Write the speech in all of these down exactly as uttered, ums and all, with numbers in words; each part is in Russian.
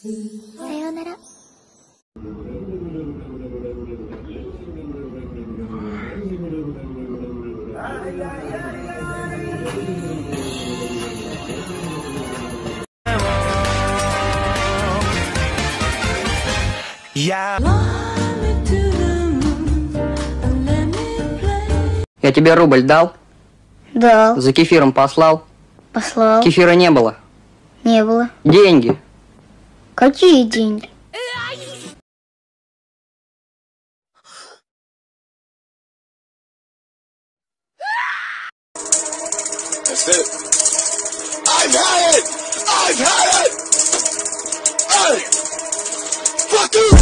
Sayonara. Я... Я тебе рубль дал? Дал. За кефиром послал? Послал. Кефира не было? Не было. Деньги? Какие деньги? That's it. I've had it! I've had it! Hey! Fuck you!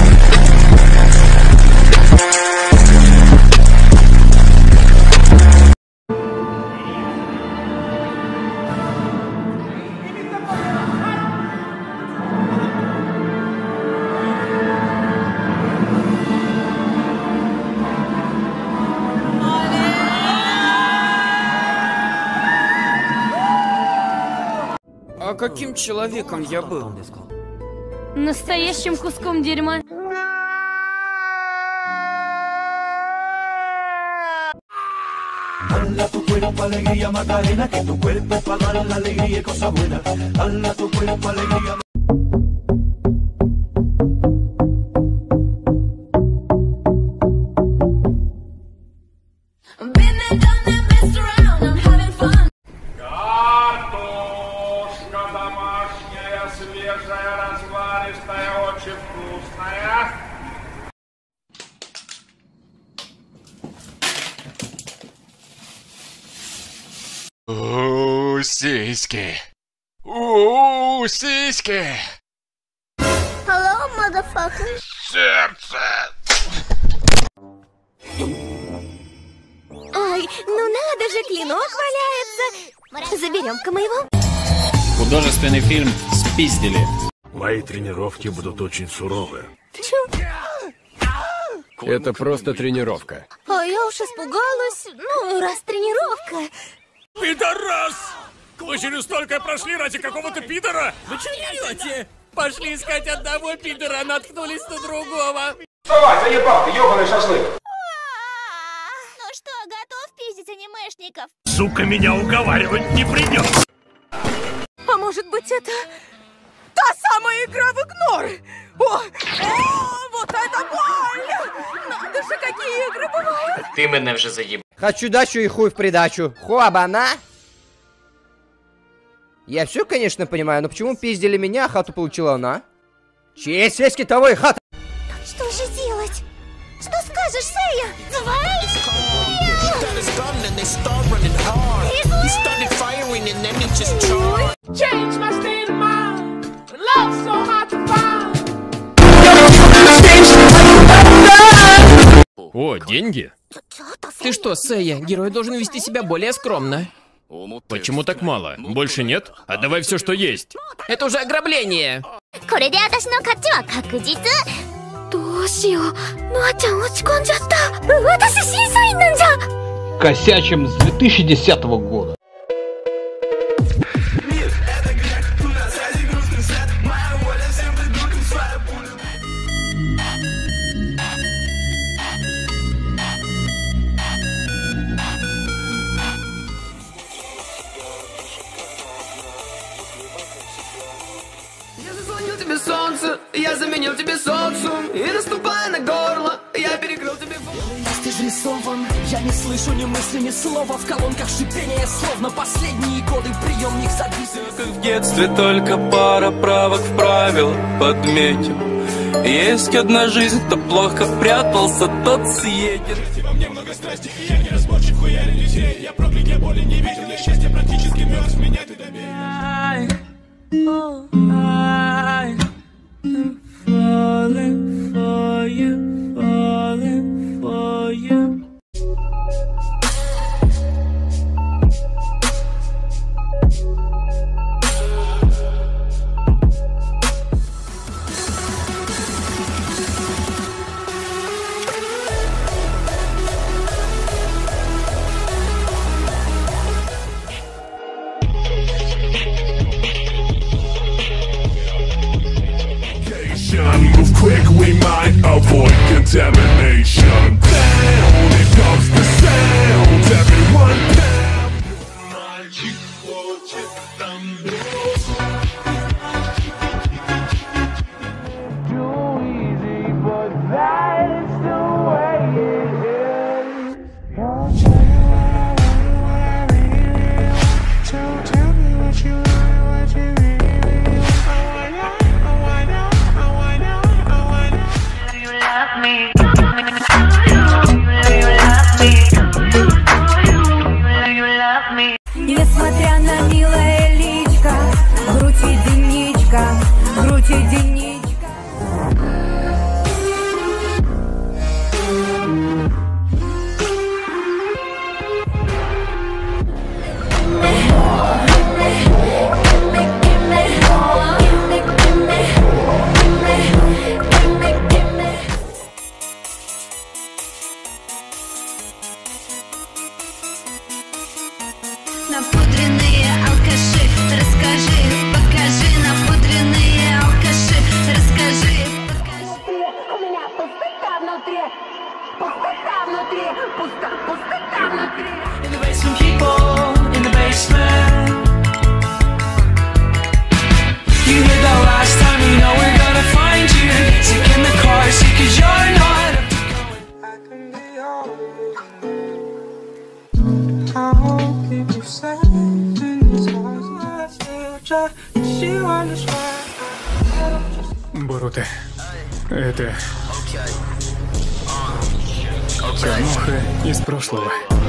А каким человеком я был? Настоящим куском дерьма. Dala tu cuerpo alegría Macarena, que tu cuerpo es para dar la alegría y cosas buenas. Dala tu cuerpo alegría. Картошка домашняя, свежая, разваристая, очень вкусная. О, сиськи. О, сиськи. Hello, motherfucker. Сердце. Ой, ну надо же, клинок валяется. Заберем-ка моего. Художественный фильм «Спиздили». Мои тренировки будут очень суровые. Это просто тренировка. А я уж испугалась. Ну, раз тренировка. Пидорас! Вы через столько прошли ради какого-то пидора? Вы что делаете? Пошли искать одного пидора, а наткнулись на другого. Вставай, заебал ты, ёбаный шашлык. Ну что, готов пиздить анимешников? Сука, меня уговаривать не придется. А может быть, это та самая игра в игнор? О, о, вот это боль! Надо же, какие игры бывают! Ты меня уже заебал. Хочу дачу и хуй в придачу. Хуабана. Я все, конечно, понимаю, но почему пиздили меня, а хату получила она? Чьи сиськи, того и хата. Что же делать? Что скажешь, Сэя? Давай! Change my state of mind. Love so hard to find. О, деньги? Ты что, Сэя, герой должен вести себя более скромно. Почему так мало? Больше нет? Отдавай все, что есть. Это уже ограбление. これで私の勝ちは確実。どうしよう。ノアちゃん落ち込んじゃった。私審査員なんじゃ。 Косячим с две тысячи десятого года. Я заслонил тебе солнце, я заменил тебе социум. И наступая на горло, я перекрыл тебе фон. Ты изрисован, я не слышу ни мысли, ни слова. В колонках шипение, словно последние годы приемник записывает. Как в детстве только пара правок в правил подметим. Есть одна жизнь, кто плохо прятался, тот съедет. Во мне много страсти, я не разборчив, хуяли детей. Я проклик, я боли не видел, для счастья практически мертв, меня ты добей. Oh, I am falling for you, falling for you. contamination. Down, it comes the sound. Everyone down. Мальчик хочет там. Несмотря на милое личко, грудь единичка, грудь единичка. Напудренные алкаши, расскажи, покажи. Напудренные алкаши, расскажи, покажи. У меня пустота внутри, пустота внутри, пусто, пустота внутри. In the basement, people, in the basement. You heard that last time, you know we're gonna find you. Sick in the car, sick 'cause you're not up to going. I can be all. I won't keep you safe in this house, my future. She wonders why. Боруто, это Камуха из прошлого.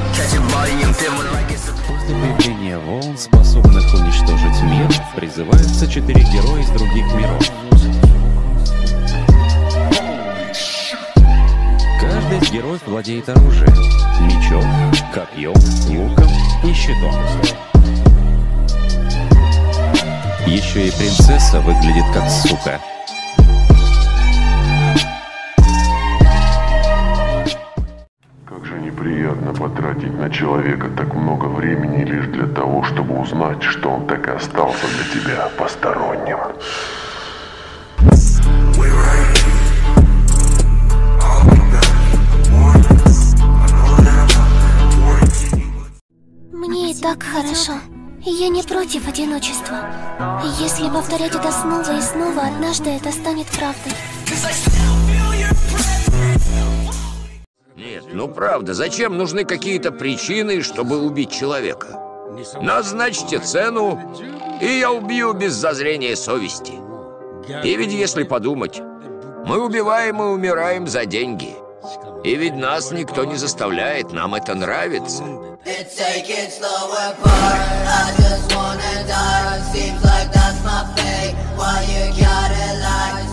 После появления волн, способных уничтожить мир, призываются четыре героя из других миров. Каждый из героев владеет оружием: мечом, копьем, луком и щитом. Еще и принцесса выглядит как сука. Как же неприятно потратить на человека так много времени лишь для того, чтобы узнать, что он так и остался для тебя посторонним. Мне и так хорошо. Я не против одиночества. Если повторять это снова и снова, однажды это станет правдой. Нет, ну правда, зачем нужны какие-то причины, чтобы убить человека? Назначьте цену, и я убью без зазрения совести. И ведь если подумать, мы убиваем и умираем за деньги. И ведь нас никто не заставляет, нам это нравится. It's taking slow apart. I just wanna die. Seems like that's my fate. Why you gotta lie?